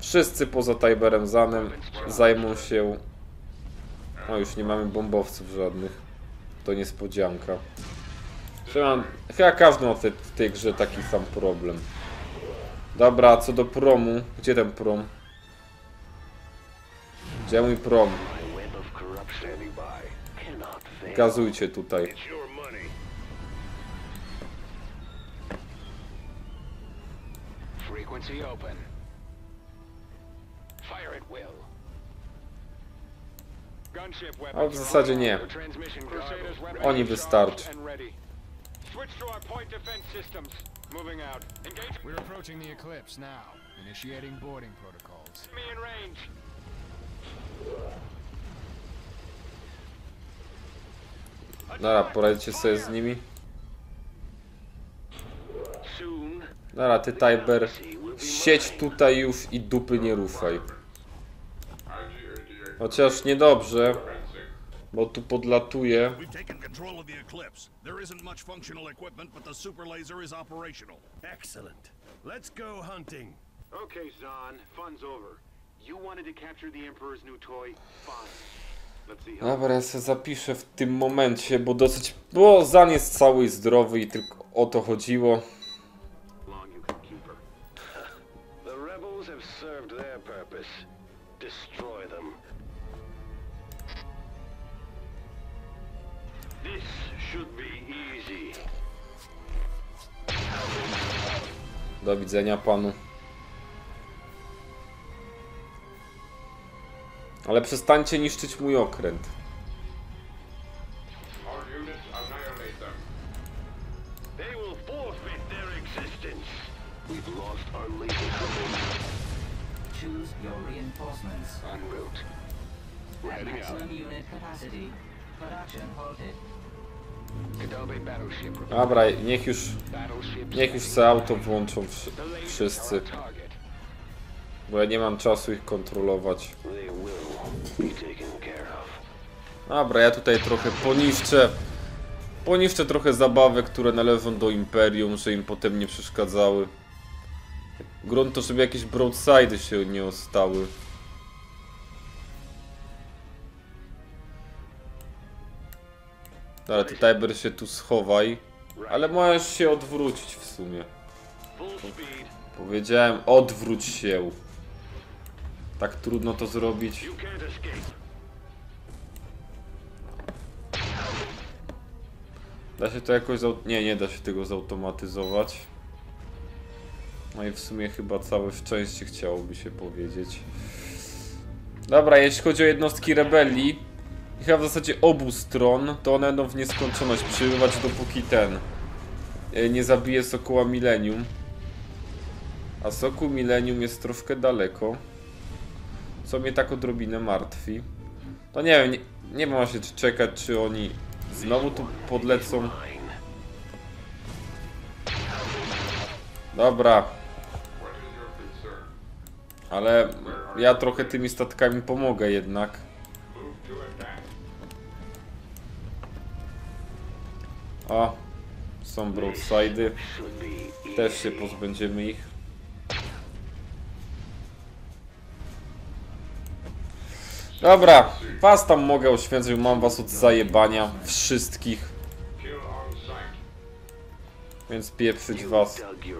Wszyscy poza Tiberem Zanem zajmą się... No już nie mamy bombowców żadnych. To niespodzianka. Chyba każdy ma w tej grze taki sam problem. Dobra, co do promu. Gdzie ten prom? Gdzie mój prom? Gazujcie tutaj. Ale w zasadzie nie. Oni wystarczy. We're approaching the eclipse now. Initiating boarding protocols. Me in range. Dobra, poradzicie sobie z nimi. Dobra, ty Tiber, siedź tutaj już i dupy nie ruszaj. Chociaż niedobrze, bo tu podlatuje. Excellent. Let's go hunting. Okay, Zahn, fun's over. You wanted to capture the Emperor's new toy? Fine. Let's see how. Dobra, ja sobie zapiszę w tym momencie, bo dosyć... Bo Zan jest cały i zdrowy i tylko o to chodziło. Long you can keep her. The rebels have served their purpose. Destroy them. This should be easy. Do widzenia panu. Ale przestańcie niszczyć mój okręt. They will forfeit their existence. We've lost our laser command. Choose your reinforcements. En route. We're At heading out. maximum unit capacity. Production halted. Kenobi battleship. Dobra, niech już Battleship. se auto włączą wszyscy. Bo ja nie mam czasu ich kontrolować. They will be taken care of. Dobra, ja tutaj trochę poniszczę trochę zabawek, które należą do Imperium, że im potem nie przeszkadzały. Grunt to, żeby jakieś broadside'y się nie ostały. Dobra, ty Tiber się tu schowaj. Ale możesz się odwrócić w sumie. Full speed. Powiedziałem, odwróć się. Tak trudno to zrobić. You can't escape. Da się to jakoś... Nie da się tego zautomatyzować. No i w sumie chyba całe szczęście chciałoby się powiedzieć. Dobra, jeśli chodzi o jednostki rebelii, i chyba w zasadzie obu stron, to one będą w nieskończoność przybywać, dopóki ten nie zabije Sokoła Millennium. A Sokół Millennium jest troszkę daleko, co mnie tak odrobinę martwi. No nie wiem, nie wiem właśnie czy czekać, czy oni znowu tu podlecą. Dobra. Ale ja trochę tymi statkami pomogę jednak. O, są broadside'y. Też się pozbędziemy ich. Dobra, was tam mogę oświęcać, mam was od zajebania wszystkich. Więc pieprzyć was.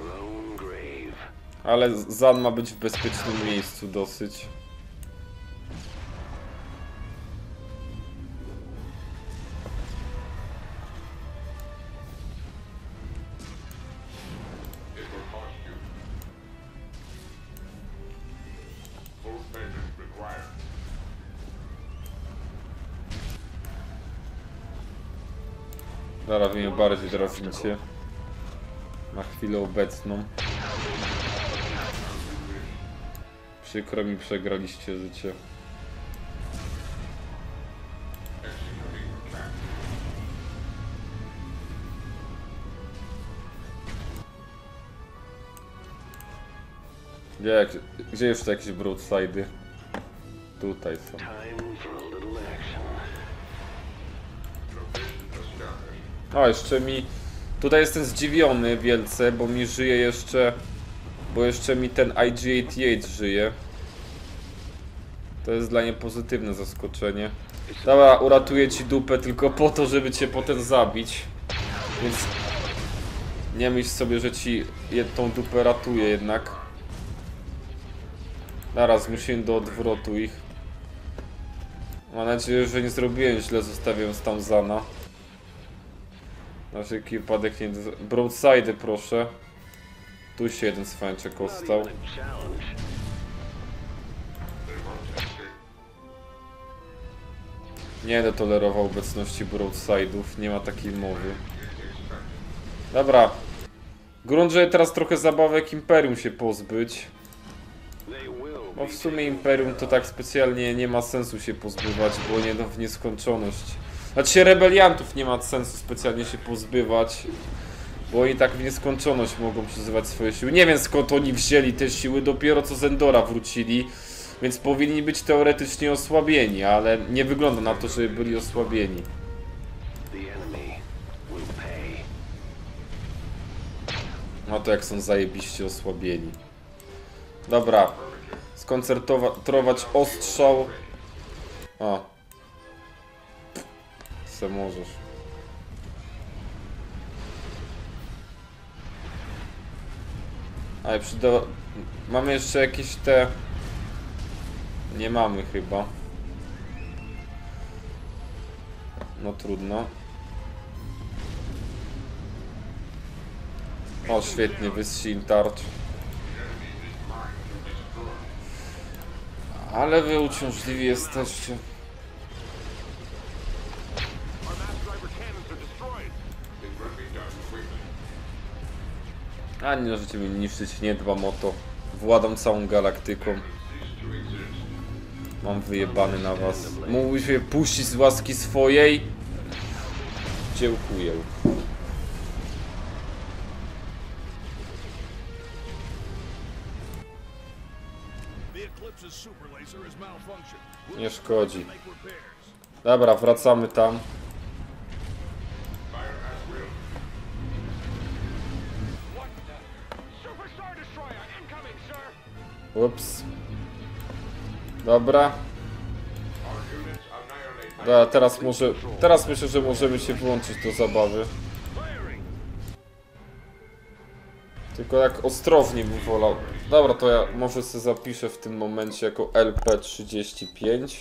Ale Zan ma być w bezpiecznym miejscu dosyć. Zaraz mnie bardziej traficie. Na chwilę obecną. Przykro mi, przegraliście życie. Gdzie jeszcze jakieś broadside'y? Tutaj są. O, jeszcze mi... Tutaj jestem zdziwiony wielce, bo mi żyje jeszcze... Bo jeszcze mi ten IG-88 żyje. To jest dla niej pozytywne zaskoczenie. Dobra, uratuję ci dupę tylko po to, żeby cię potem zabić. Więc nie myśl sobie, że ci tą dupę ratuje jednak. Zaraz zmusiłem do odwrotu ich. Mam nadzieję, że nie zrobiłem źle, zostawiając tam Zana. Na wszelki wypadek nie... Broadside proszę. Tu się jeden cwańczek ostał. Nie będę tolerował obecności broadside'ów, nie ma takiej mowy. Dobra. Grunt, że teraz trochę zabawek Imperium się pozbyć. Bo w sumie Imperium to tak specjalnie nie ma sensu się pozbywać, bo nie w nieskończoność. Znaczy rebeliantów nie ma sensu specjalnie się pozbywać, bo oni tak w nieskończoność mogą przyzywać swoje siły. Nie wiem skąd oni wzięli te siły, dopiero co z Endora wrócili. Więc powinni być teoretycznie osłabieni, ale nie wygląda na to, żeby byli osłabieni. No to jak są zajebiście osłabieni. Dobra. Skoncentrować ostrzał. O. Se możesz. Ale mamy jeszcze jakieś te... Nie mamy chyba. No trudno. O, świetnie, wystrzel tarcz. Ale wy uciążliwi jesteście. A nie możecie mnie niszczyć, nie dbam o to. Władam całą galaktyką. Mam wyjebany na was. Mógłbyś mnie puścić z łaski swojej? Dziękuję. Nie szkodzi. Dobra, wracamy tam. Ups. Dobra. Da, teraz myślę, że możemy się włączyć do zabawy. Tylko jak ostrożnie bym wolał. Dobra, to ja może sobie zapiszę w tym momencie jako LP35.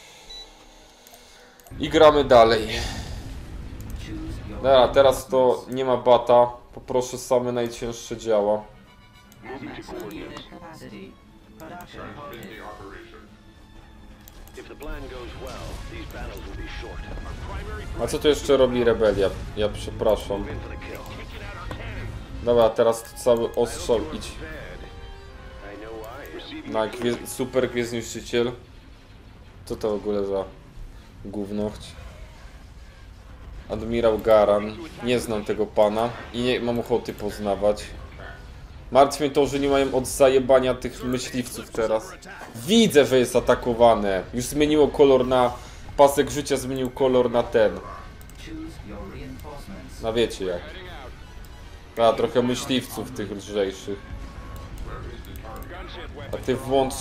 I gramy dalej. Dobra, teraz to nie ma bata. Poproszę same najcięższe działa. A co tu jeszcze robi rebelia? Ja przepraszam. Dobra, teraz to cały ostrzał idź. Na super gwiezdniszczyciel. Co to w ogóle za gównochć? Admirał Garan. Nie znam tego pana i nie mam ochoty poznawać. Martwi mnie to, że nie mają od zajebania tych myśliwców teraz. Widzę, że jest atakowane. Już zmieniło kolor na... Pasek życia zmienił kolor na ten. No wiecie jak. A, trochę myśliwców tych lżejszych. A ty włącz...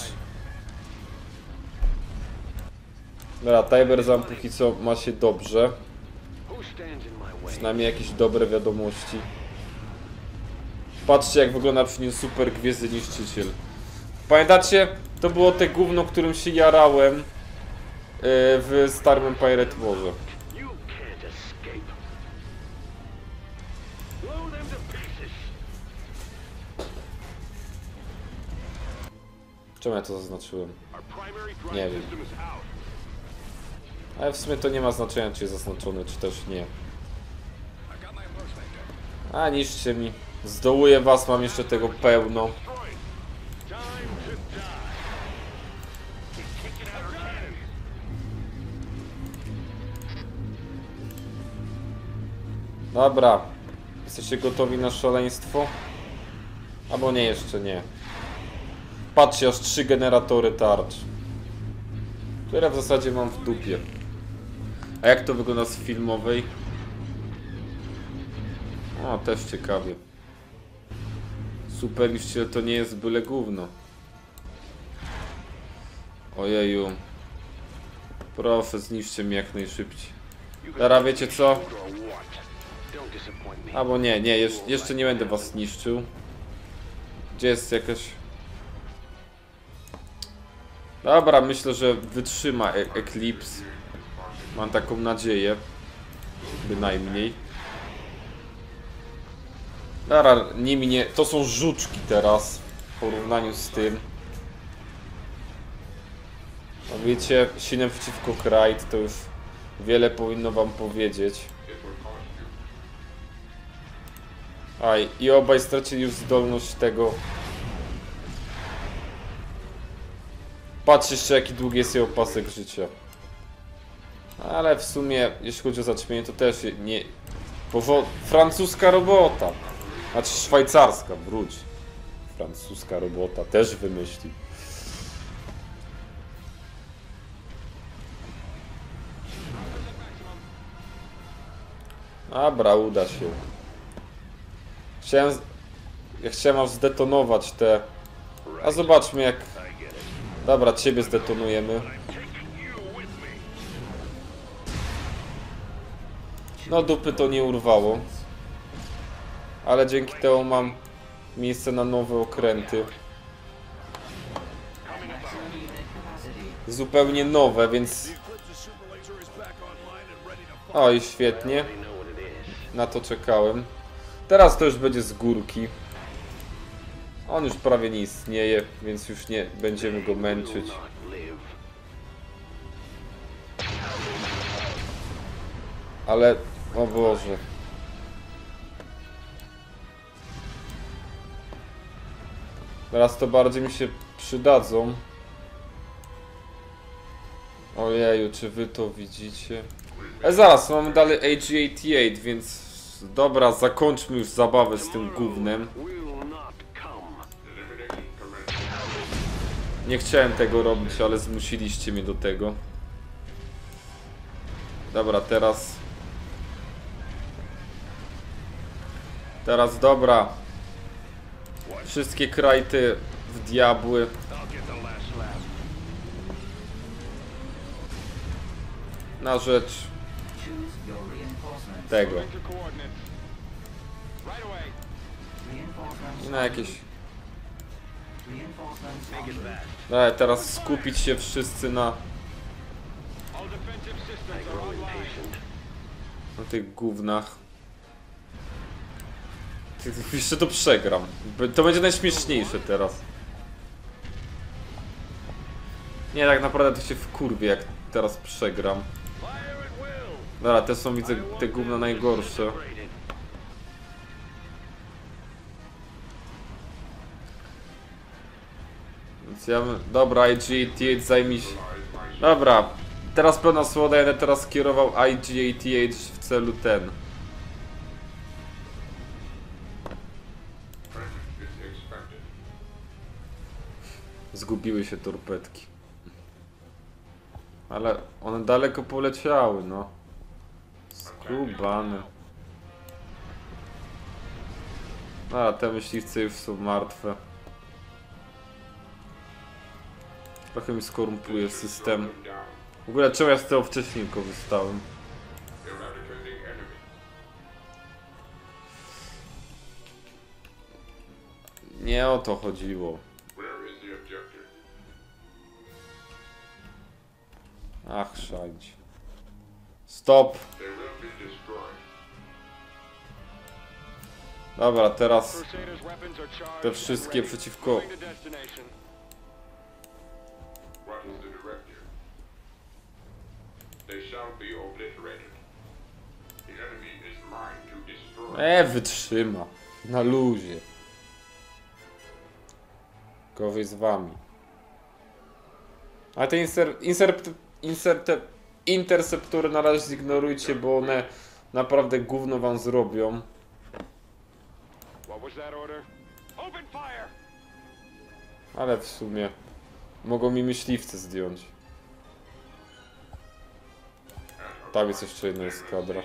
Dobra, Tiberzan póki co ma się dobrze. Przynajmniej jakieś dobre wiadomości. Patrzcie jak wygląda przy nim super gwiezdny niszczyciel. Pamiętacie? To było te gówno, którym się jarałem w starym Empire Warze. Czemu ja to zaznaczyłem? Nie wiem. Ale w sumie to nie ma znaczenia, czy jest zaznaczony, czy też nie. A niszczcie mi. Zdołuję was, mam jeszcze tego pełno. Dobra. Jesteście gotowi na szaleństwo? Albo nie, jeszcze nie. Patrzcie, aż 3 generatory tarcz. Które w zasadzie mam w dupie. A jak to wygląda z filmowej? O, też ciekawie. Super niszczyciel to nie jest byle gówno. Ojeju. Proszę, zniszczcie mnie jak najszybciej. Teraz wiecie co? Albo nie, jeszcze nie będę was niszczył. Gdzie jest jakaś... Dobra, myślę, że wytrzyma Eclipse. Mam taką nadzieję. Bynajmniej. Dobra, nimi nie... To są żuczki teraz. W porównaniu z tym. No wiecie, silem przeciwko Kraid to już wiele powinno wam powiedzieć. Aj, i obaj stracili już zdolność tego. Patrz jeszcze jaki długi jest jego pasek życia. Ale w sumie, jeśli chodzi o zaćmienie, to też nie... Francuska robota. Znaczy szwajcarska, wróć. Francuska robota, też wymyślił. Dobra, uda się. Chciałem aż zdetonować te... A zobaczmy jak... Dobra, ciebie zdetonujemy. No dupy to nie urwało. Ale dzięki temu mam miejsce na nowe okręty. Zupełnie nowe, więc... Oj, świetnie. Na to czekałem. Teraz to już będzie z górki. On już prawie nie istnieje, więc już nie będziemy go męczyć. Ale... O Boże. Teraz to bardziej mi się przydadzą. Ojeju, czy wy to widzicie? Zaraz, mamy dalej AG-88, więc... Dobra, zakończmy już zabawę z tym gównem. Nie chciałem tego robić, ale zmusiliście mnie do tego. Dobra, teraz... dobra. Wszystkie krajty w diabły. Na rzecz tego. I na jakieś... teraz skupić się wszyscy na tych gównach. Jeszcze to przegram. To będzie najśmieszniejsze teraz. Nie, tak naprawdę to się wkurwię jak teraz przegram. Dobra, te są, widzę, te gówna najgorsze. Więc ja bym... Dobra, IG-88 zajmij się... Dobra, teraz pełna słoda, ja będę teraz kierował IG-88 w celu ten. Zgubiły się torpedki. Ale one daleko poleciały, no. Skubane. A, te myśliwce już są martwe. Trochę mi skorumpuje system. W ogóle czemu ja z tego wcześniej korzystałem? Nie o to chodziło. Ach, szadź. Stop! Dobra, teraz te wszystkie przeciwko... Wytrzyma. Na luzie. Gorzej z wami. A te interceptory na razie zignorujcie, bo one naprawdę gówno wam zrobią. Ale w sumie mogą mi myśliwce zdjąć. Tam jest jeszcze jedna eskadra.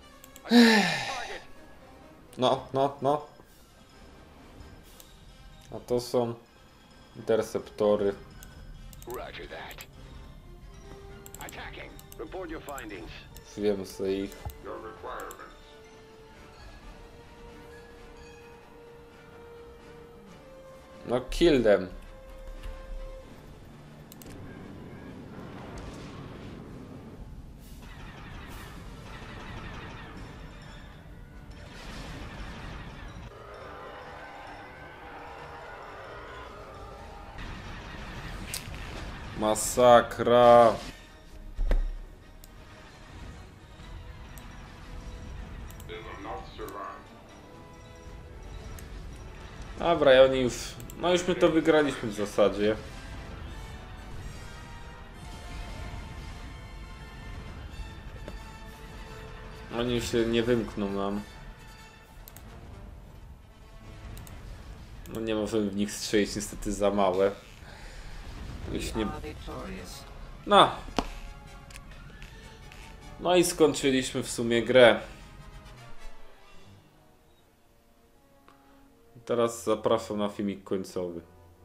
No. A to są interceptory. Roger that. Attacking. Report your findings. Wiem sobie ich. Your requirements. No kill them. Masakra. Dobra, i oni już... No już my to wygraliśmy w zasadzie. Oni się nie wymkną nam. No nie możemy w nich strzelić, niestety za małe. Już nie... No. No i skończyliśmy w sumie grę. Teraz zapraszam na filmik końcowy.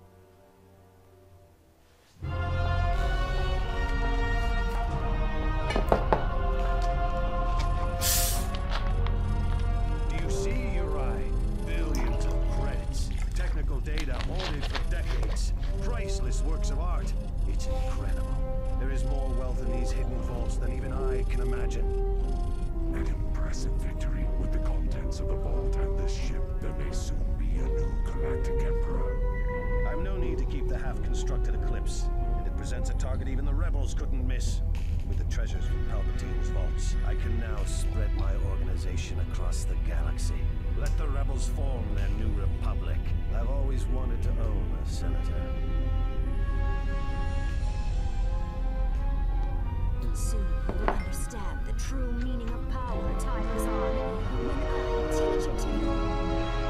You see, you're right. Billions of credits. Technical data hoarded for decades. Priceless works of art. It's incredible. There is more wealth in these hidden vaults than even I can imagine. An impressive victory. With the contents of the vault and this ship, there may soon be a new galactic emperor. I've no need to keep the half-constructed Eclipse, and it presents a target even the rebels couldn't miss. With the treasures from Palpatine's vaults, I can now spread my organization across the galaxy. Let the rebels form their new republic. I've always wanted to own a senator. Soon you'll understand the true meaning of power, Typhon, when I teach it to you.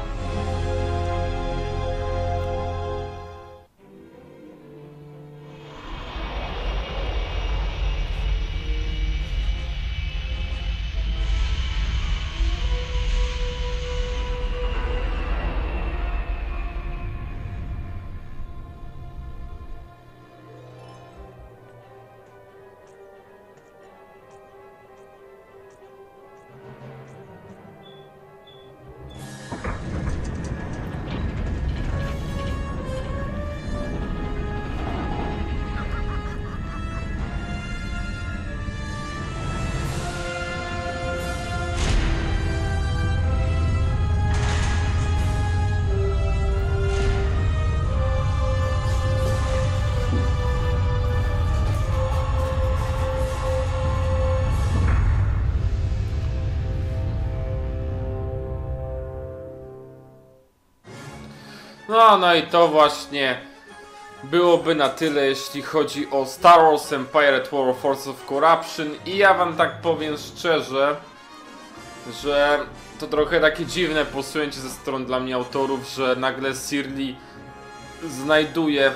No i to właśnie byłoby na tyle, jeśli chodzi o Star Wars Empire at War Forces of Corruption. I ja wam tak powiem szczerze, że to trochę takie dziwne posunięcie ze strony dla mnie autorów, że nagle Shirley znajduje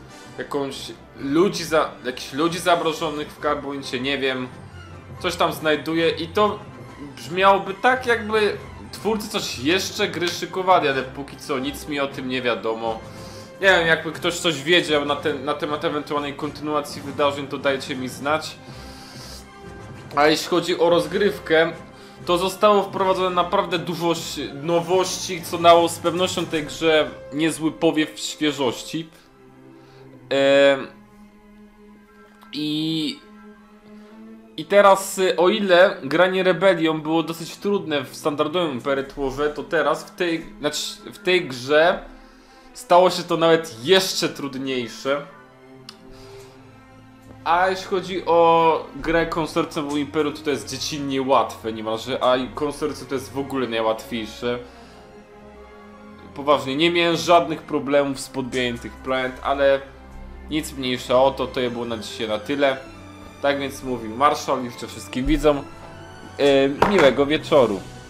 jakichś ludzi zamrożonych w karbonicie, nie wiem, coś tam znajduje i to brzmiałoby tak, jakby twórcy coś jeszcze gry szykowali, ale póki co nic mi o tym nie wiadomo. Nie wiem, jakby ktoś coś wiedział na temat ewentualnej kontynuacji wydarzeń, to dajcie mi znać. A jeśli chodzi o rozgrywkę, to zostało wprowadzone naprawdę dużo nowości, co dało z pewnością tej grze niezły powiew świeżości. I teraz, o ile granie Rebellion było dosyć trudne w standardowym Empire Warze, to teraz w tej grze stało się to nawet jeszcze trudniejsze. A jeśli chodzi o grę Konsorcjum Imperium, to jest dziecinnie łatwe niemalże, a Konsorcjum to jest w ogóle najłatwiejsze. Poważnie, nie miałem żadnych problemów z podbijaniem tych planet, ale nic mniejsza o to, to było na dzisiaj na tyle. Tak więc mówił Marszal i życzę wszystkim widzom miłego wieczoru.